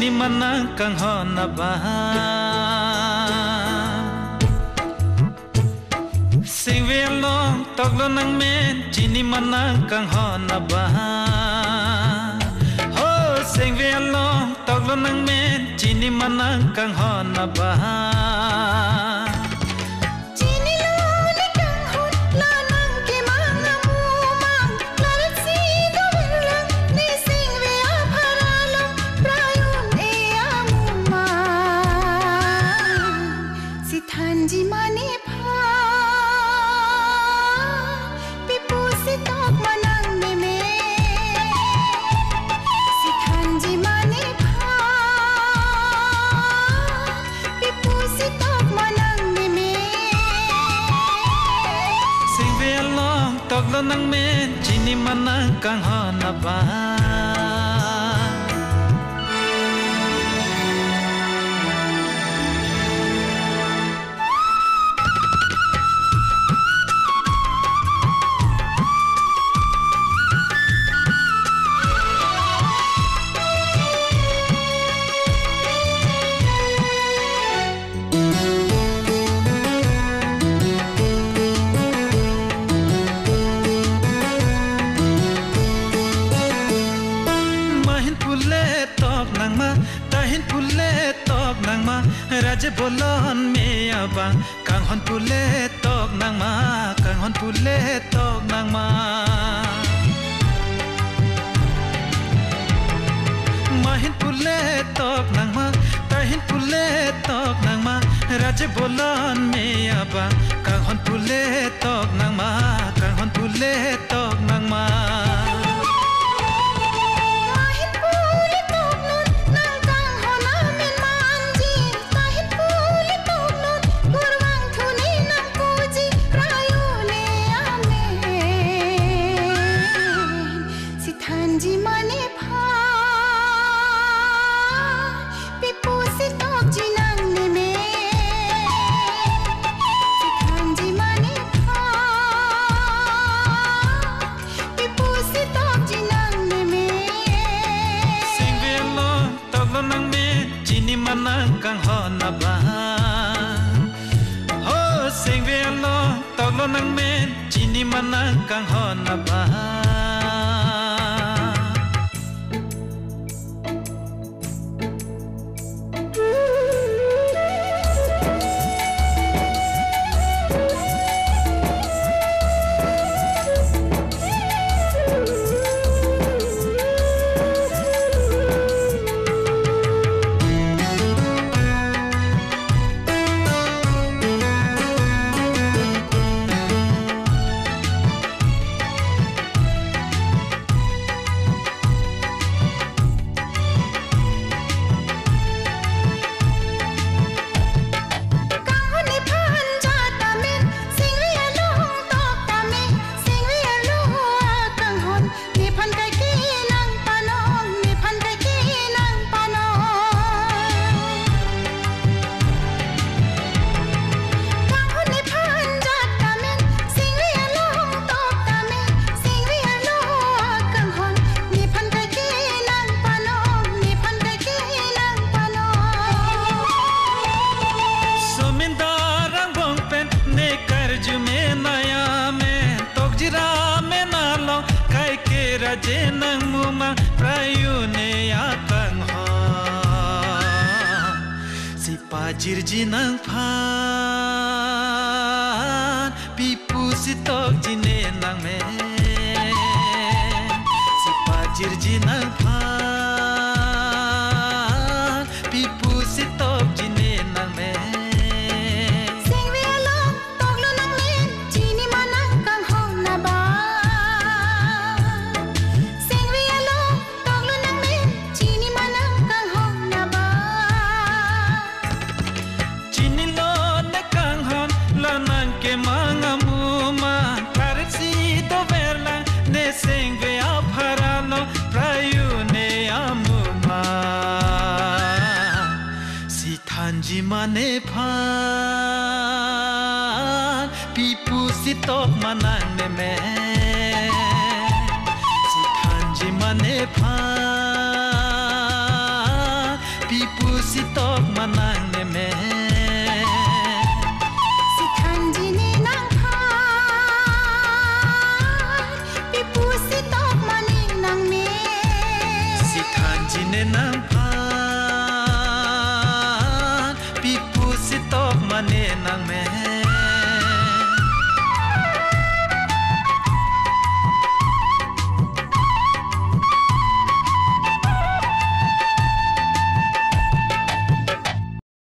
chini manang kang hona ba Sengve long toklo nang men chini manang kang hona ba Ho sengve long toklo nang men chini manang kang hona ba toklo nang men chini manang kang hona ba Raja bolon me aba kang hon pule tok nang ma kang hon pule tok nang ma mahin pule tok nang ma tahin pule tok nang ma Raja bolon me aba kang hon pule tok nang ma kang hon pule tok nang ma kang hona ba ho sengve lo toklo nang men chini manang kang hona ba Raja nang muma prayune akang ho si pajir ji nang phan pipu si tok jine nang me si pajir ji nang phan pipu si tok jine nang me Sengve apharano prayune amuma si thanji mane phan pipu si tok manang ne me si thanji mane phan nang